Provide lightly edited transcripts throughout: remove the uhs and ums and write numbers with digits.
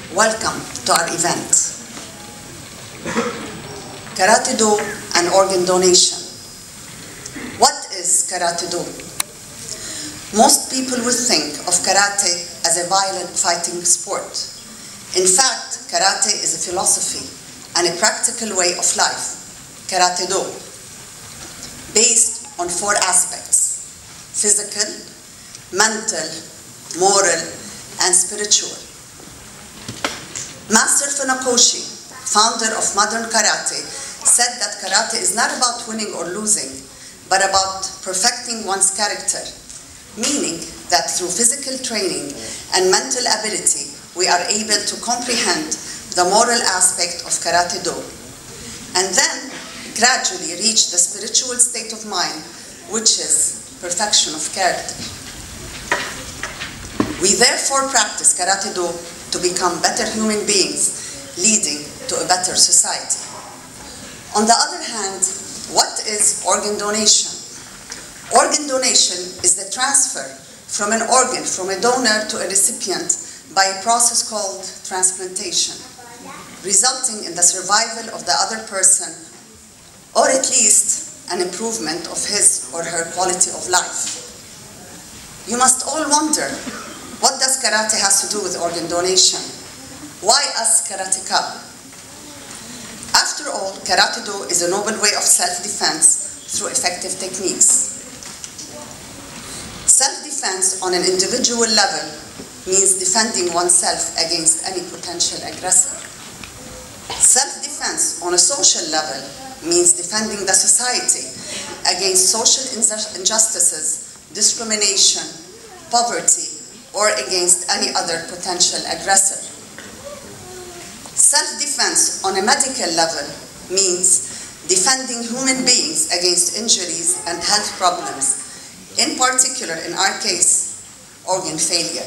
Welcome to our event. Karate-do and organ donation. What is karate-do? Most people would think of karate as a violent fighting sport. In fact, karate is a philosophy and a practical way of life, karate-do, based on 4 aspects: physical, mental, moral, and spiritual. Master Funakoshi, founder of modern karate, said that karate is not about winning or losing, but about perfecting one's character, meaning that through physical training and mental ability, we are able to comprehend the moral aspect of karate-do, and then gradually reach the spiritual state of mind, which is perfection of character. We therefore practice karate-do to become better human beings, leading to a better society. On the other hand, what is organ donation? Organ donation is the transfer from an organ from a donor to a recipient by a process called transplantation, resulting in the survival of the other person, or at least an improvement of his or her quality of life. You must all wonder, what does karate have to do with organ donation? Why us karateka? After all, karate-do is a noble way of self-defense through effective techniques. Self-defense on an individual level means defending oneself against any potential aggressor. Self-defense on a social level means defending the society against social injustices, discrimination, poverty, or against any other potential aggressor. Self-defense on a medical level means defending human beings against injuries and health problems, in particular, in our case, organ failure.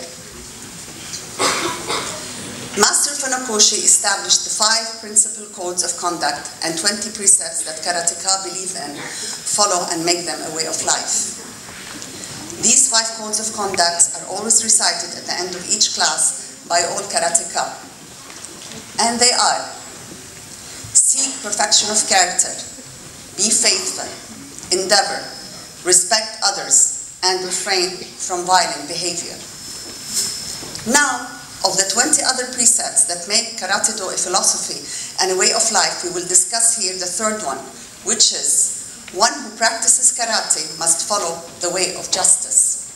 Master Funakoshi established the 5 principal codes of conduct and 20 precepts that karateka believe in, follow, and make them a way of life. These 5 codes of conduct are always recited at the end of each class by all karateka. And they are: seek perfection of character, be faithful, endeavor, respect others, and refrain from violent behavior. Now, of the 20 other precepts that make karate-do a philosophy and a way of life, we will discuss here the 3rd one, which is: one who practices karate must follow the way of justice.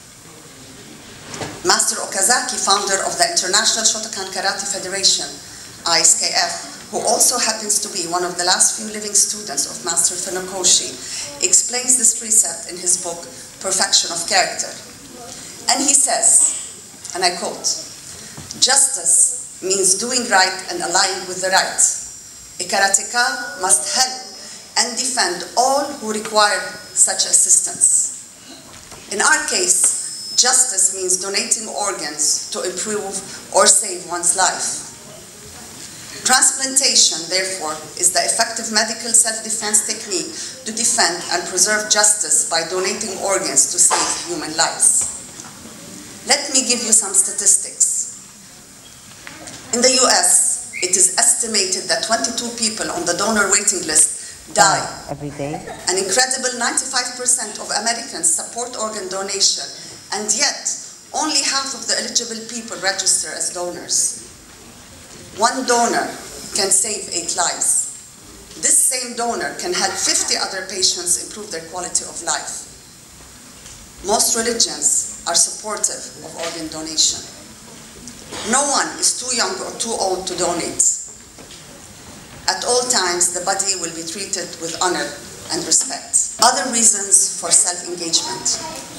Master Okazaki, founder of the International Shotokan Karate Federation, ISKF, who also happens to be one of the last few living students of Master Funakoshi, explains this precept in his book, Perfection of Character. And he says, and I quote, "Justice means doing right and aligned with the right. A karateka must help and defend all who require such assistance. In our case, justice means donating organs to improve or save one's life. Transplantation, therefore, is the effective medical self-defense technique to defend and preserve justice by donating organs to save human lives." Let me give you some statistics. In the US, it is estimated that 22 people on the donor waiting list die every day. An incredible 95% of Americans support organ donation, and yet only half of the eligible people register as donors. One donor can save 8 lives. This same donor can help 50 other patients improve their quality of life. Most religions are supportive of organ donation. No one is too young or too old to donate. At all times, the body will be treated with honor and respect. Other reasons for self-engagement.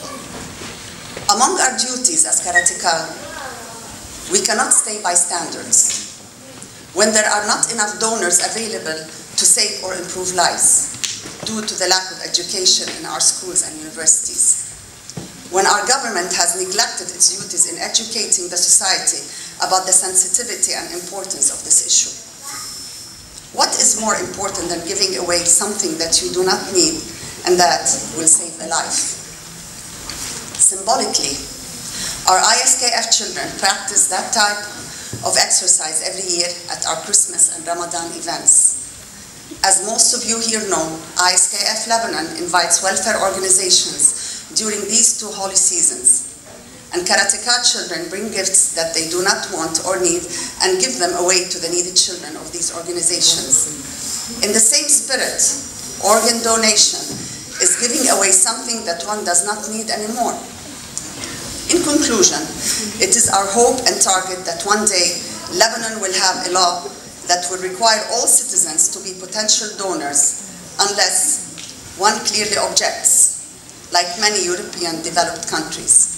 Among our duties as karateka, we cannot stay bystanders. When there are not enough donors available to save or improve lives, due to the lack of education in our schools and universities. When our government has neglected its duties in educating the society about the sensitivity and importance of this issue. What is more important than giving away something that you do not need and that will save a life? Symbolically, our ISKF children practice that type of exercise every year at our Christmas and Ramadan events. As most of you here know, ISKF Lebanon invites welfare organizations during these two holy seasons. And karateka children bring gifts that they do not want or need and give them away to the needy children of these organizations. In the same spirit, organ donation is giving away something that one does not need anymore. In conclusion, it is our hope and target that one day Lebanon will have a law that will require all citizens to be potential donors unless one clearly objects, like many European developed countries.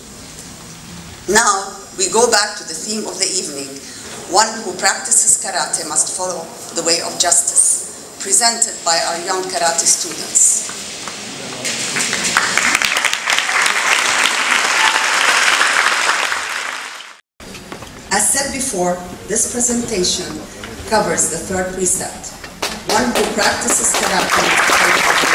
Now, we go back to the theme of the evening. One who practices karate must follow the way of justice, presented by our young karate students. As said before, this presentation covers the third precept. One who practices karate.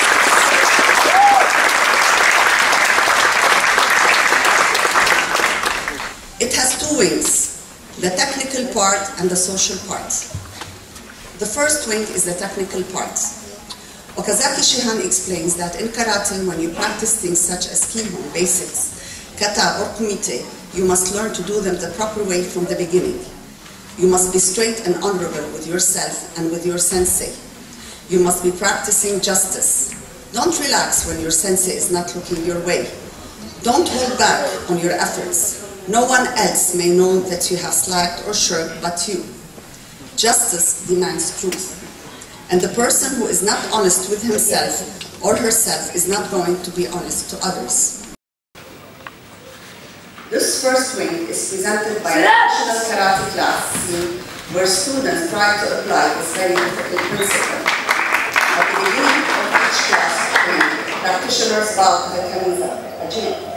It has two wings, the technical part and the social part. The first wing is the technical part. Okazaki explains that in karate, when you practice things such as kihon, basics, kata or kumite, you must learn to do them the proper way from the beginning. You must be straight and honorable with yourself and with your sensei. You must be practicing justice. Don't relax when your sensei is not looking your way. Don't hold back on your efforts. No one else may know that you have slacked or shirked but you. Justice demands truth. And the person who is not honest with himself or herself is not going to be honest to others. This first wing is presented by a national karate class scene where students try to apply this very difficult principle. At the beginning of each class wing, practitioners bow to the kamiza, a jin.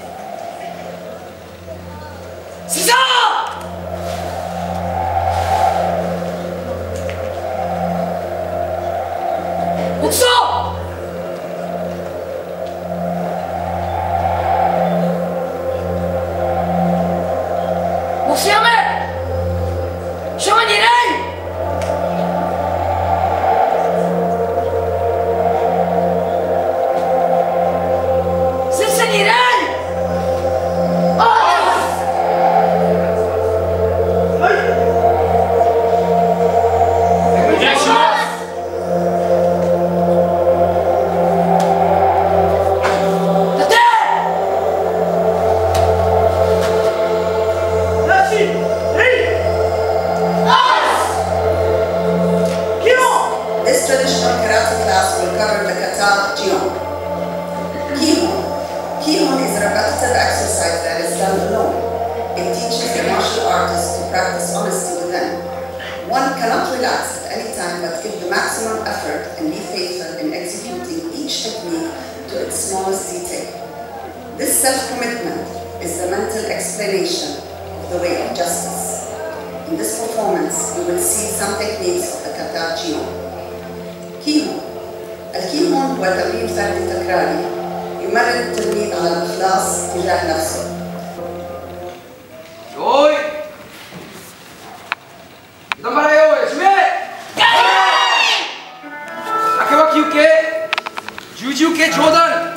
This self-commitment is the mental explanation of the way of justice. In this performance, you will see some techniques of the kata Chiyah. كيهون. الكيهون هو تمرين فردي تكراري يمرن التلميذ على الإخلاص تجاه نفسه. يوي. دمبرا يوي. شمي. أكبر كيوكي. جوجيوكي جودان.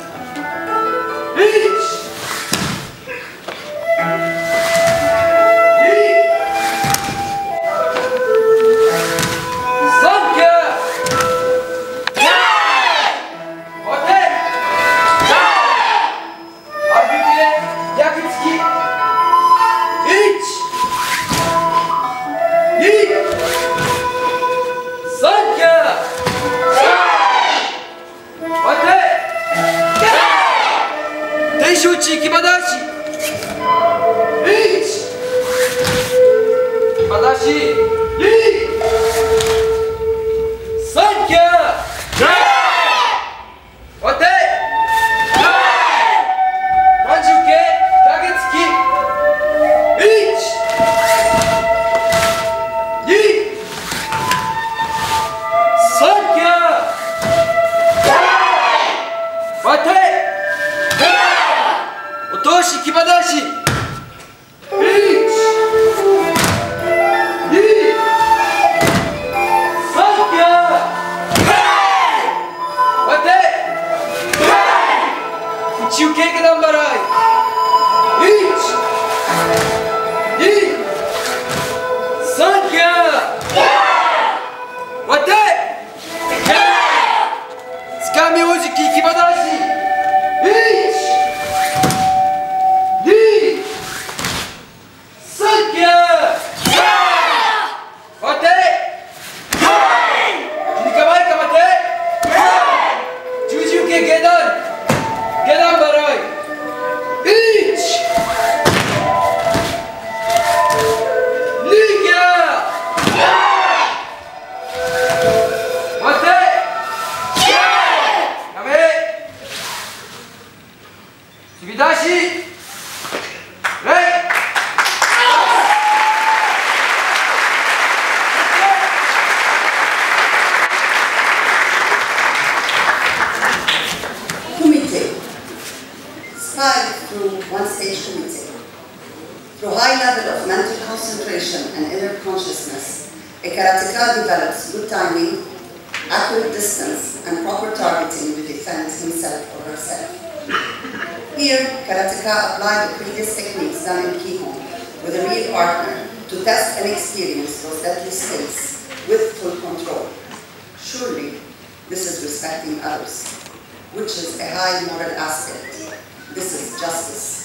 consciousness, a karateka develops good timing, accurate distance, and proper targeting to defend himself or herself. Here, karateka applied the previous techniques done in Kihon with a real partner to test and experience those deadly skills with full control. Surely, this is respecting others, which is a high moral aspect. This is justice.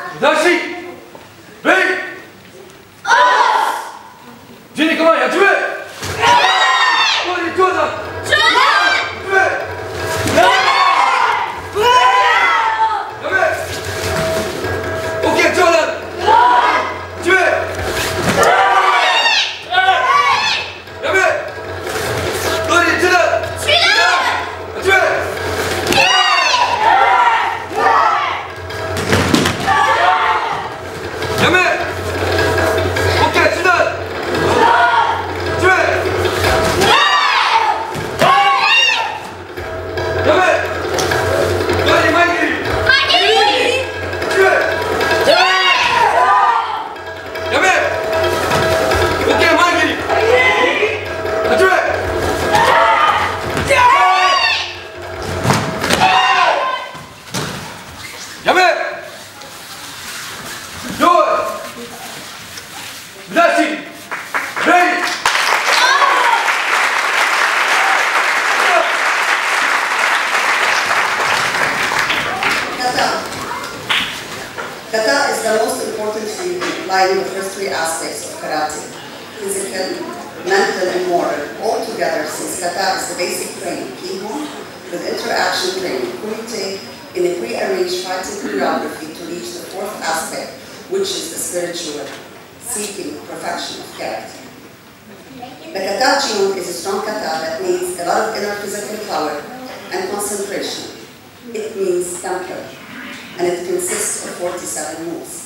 Kata is the most important field implying the first three aspects of karate: physical, mental, and moral, all together, since kata is the basic training, Kihon, with interaction training, kumite, in a pre-arranged fighting choreography to reach the fourth aspect, which is the spiritual, seeking perfection of character. The kata Jion is a strong kata that needs a lot of inner physical power and concentration. It means temper, and it consists of 47 moves.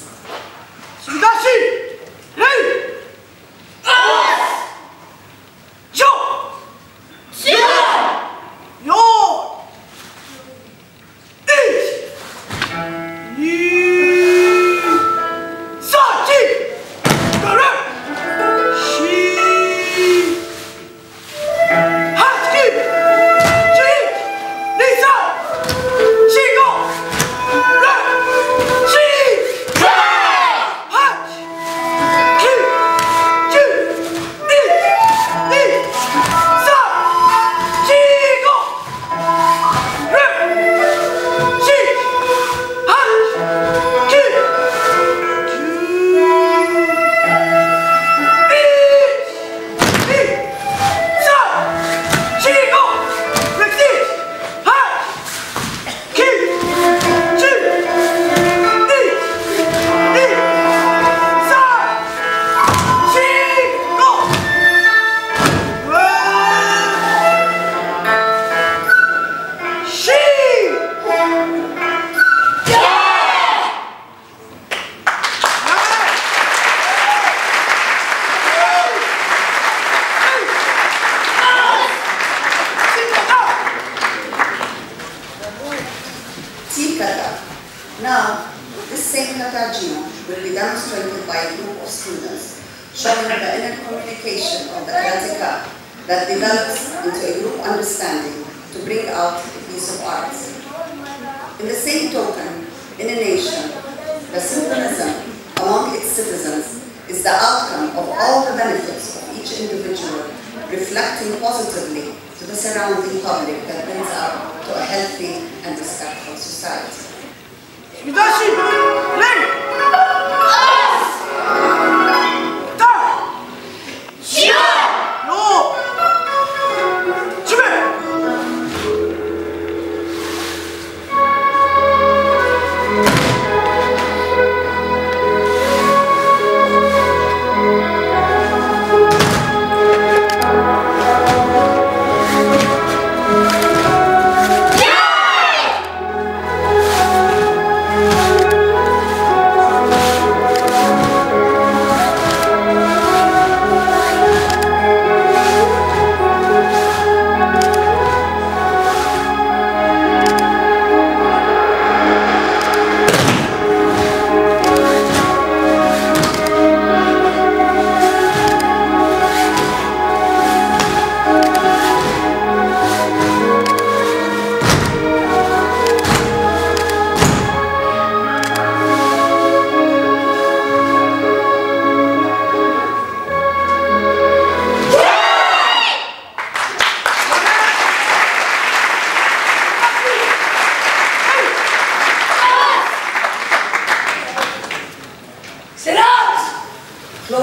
Now, this same kata Jion will be demonstrated by a group of students, showing the inner communication of the karateka that develops into a group understanding to bring out a piece of art. In the same token, in a nation, the synchronism among its citizens is the outcome of all the benefits of each individual, reflecting positively to the surrounding public that brings out to a healthy and respectful society.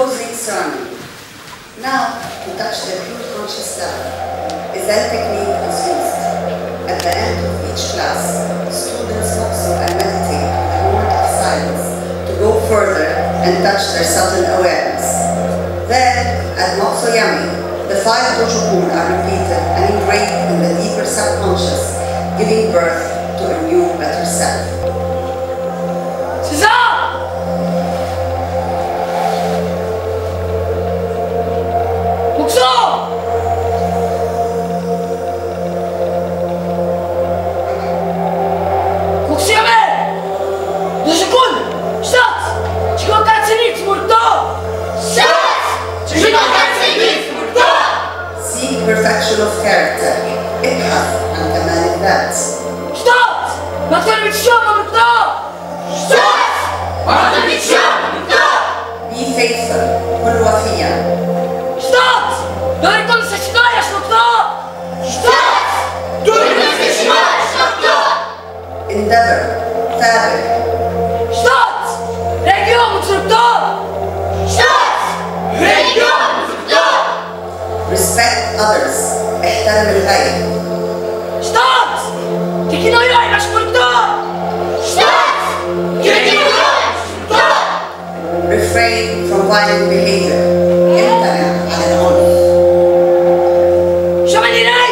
closing sermon. Now, to touch the pure conscious self, is that technique is used. At the end of each class, students also meditate in a moment of silence to go further and touch their subtle awareness. Then, at Yami, the 5 Niju Kun are repeated and engraved in the deeper subconscious, giving birth to a new, better self. Perfection of character. ابحث عن كمال الذات. اشتغل! ما تكلمش الشام بالطاق! اشتغل! ما تكلمش الشام بالطاق! Be faithful. كن وفيا. اشتغل! دوري كل سشنايا شنطاق! اشتغل! دوري كل سشنايا شنطاق! Endeavor. ثابت. اشتغل! ريجيوم وشنطاق! اشتغل! ريجيوم وشنطاق! Respect others. احترم الغير. اشتغل! تيجي نوياي مش منطاق! اشتغل! تيجي نوياي مش منطاق! Refrain from violent behavior. امتنع عن العنف. شو بدي راي؟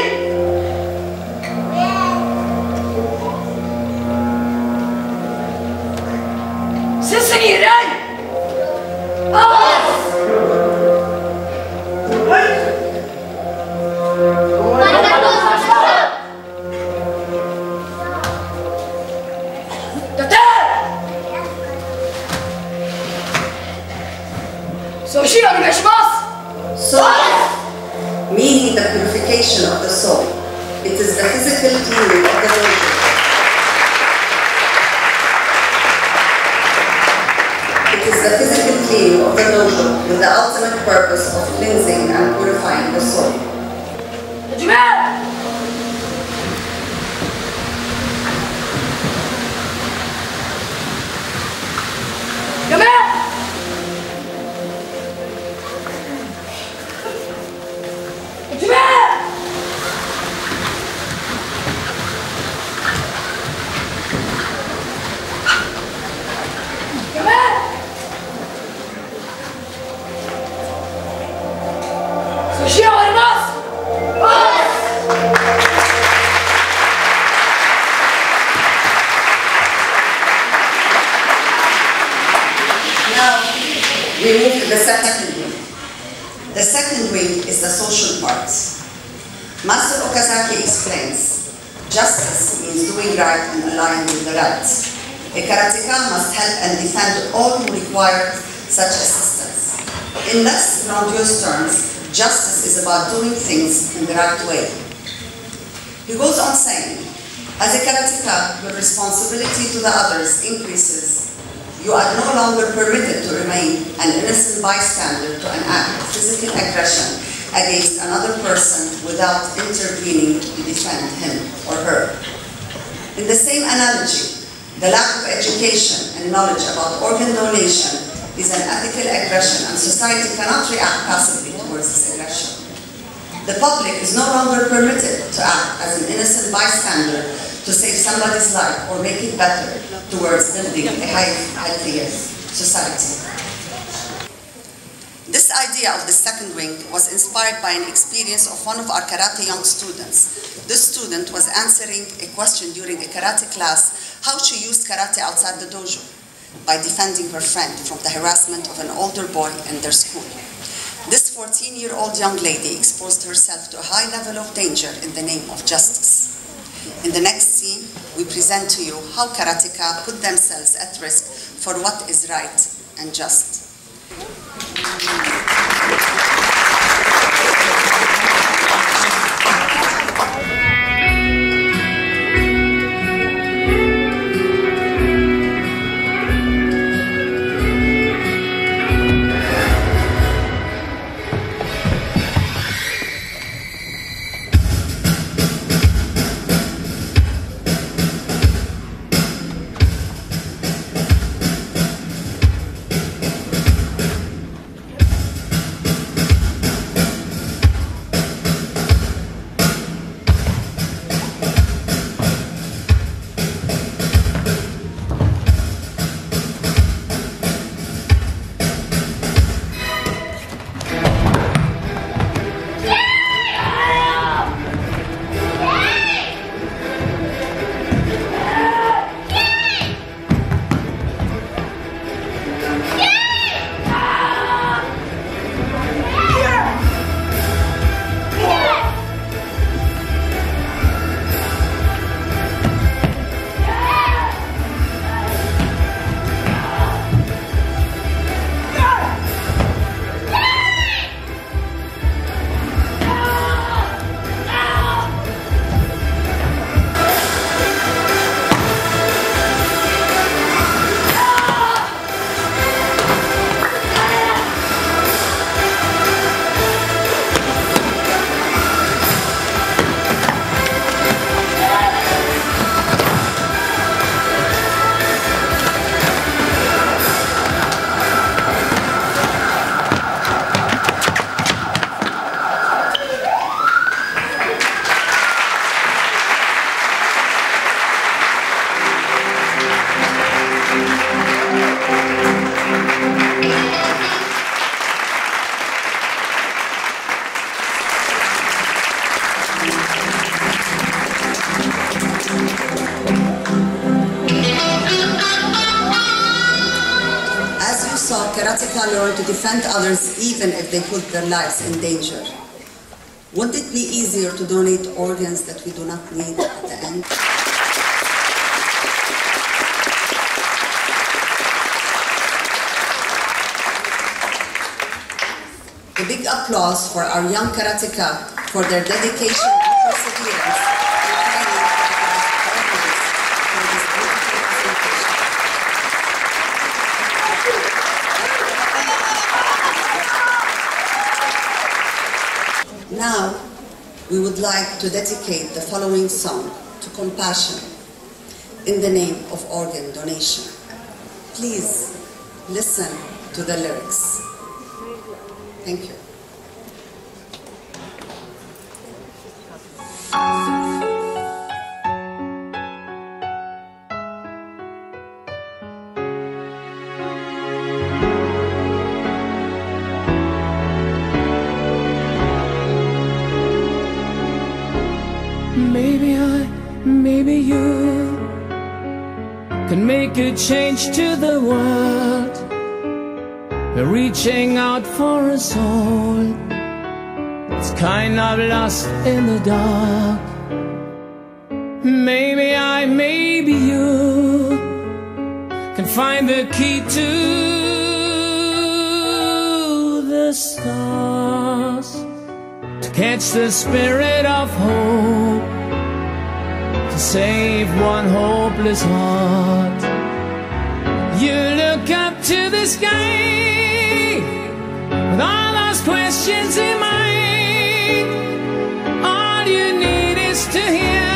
سلسلي راي! Meaning the purification of the soul. It is the physical cleaning of the dojo. It is the physical cleaning of the dojo with the ultimate purpose of cleansing and purifying the soul. We move to the second wing. The second wing is the social part. Master Okazaki explains, justice means doing right and aligning with the right. A karateka must help and defend all who require such assistance. In less grandiose terms, justice is about doing things in the right way. He goes on saying, as a karateka, your responsibility to the others increases. You are no longer permitted to remain an innocent bystander to an act of physical aggression against another person without intervening to defend him or her. In the same analogy, the lack of education and knowledge about organ donation is an ethical aggression, and society cannot react passively towards this aggression. The public is no longer permitted to act as an innocent bystander to save somebody's life or make it better towards building a healthier society. This idea of the second wing was inspired by an experience of one of our karate young students. This student was answering a question during a karate class how she used karate outside the dojo, by defending her friend from the harassment of an older boy in their school. This 14-year-old young lady exposed herself to a high level of danger in the name of justice. In the next scene, we present to you how karateka put themselves at risk for what is right and just. America learn to defend others even if they put their lives in danger? Wouldn't it be easier to donate organs that we do not need at the end? A big applause for our young karateka for their dedication and perseverance in training for this beautiful presentation. Now, we would like to dedicate the following song to compassion in the name of organ donation. Please listen to the lyrics. Thank you. Maybe you can make a change to the world. We're reaching out for a soul. It's kind of lost in the dark. Maybe you can find the key to the stars, to catch the spirit of hope, to save one hopeless heart. You look up to the sky with all those questions in mind. All you need is to hear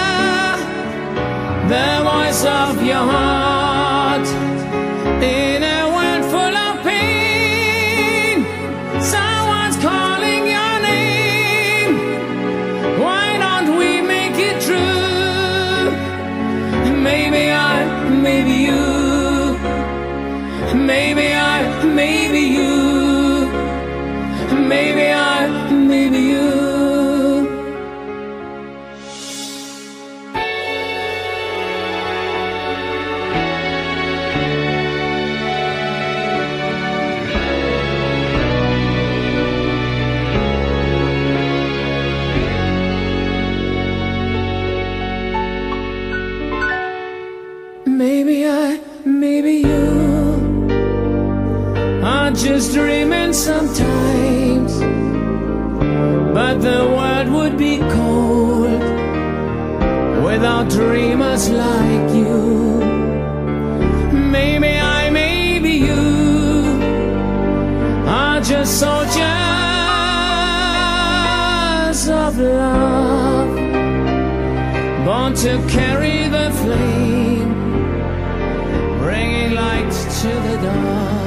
the voice of your heart. In a world full of pain, someone's calling your name. Why don't we make it true? Maybe you, maybe you, maybe you. Maybe you are just dreaming sometimes, but the world would be cold without dreamers like you. Maybe you are just soldiers of love, born to carry the flame, bringing light to the dark.